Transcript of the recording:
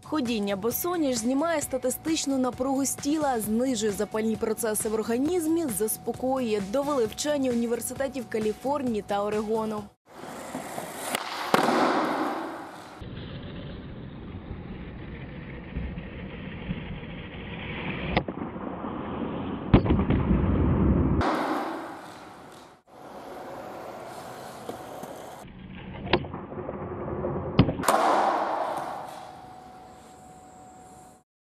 Ходіння босоніж знімає статистичну напругу з тіла, знижує запальні процеси в організмі, заспокоює, довели вчені університетів Каліфорнії та Орегону.